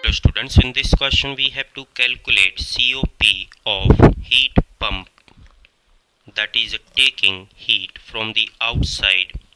Hello students, in this question we have to calculate COP of heat pump, that is taking heat from the outside